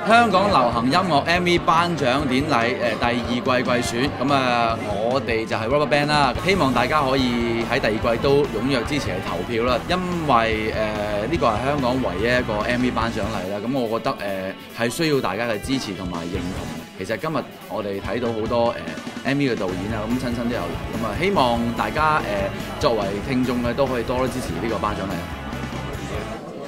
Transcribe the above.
香港流行音樂 MV 頒獎典禮第二季季選，咁我哋就係 RubberBand 啦，希望大家可以喺第二季都踴躍支持嚟投票啦，因為呢個係香港唯一一個 MV 頒獎禮啦，咁我覺得係需要大家嘅支持同埋認同。其實今日我哋睇到好多MV 嘅導演啊，咁親身都有嚟，咁希望大家作為聽眾嘅都可以多多支持呢個頒獎禮。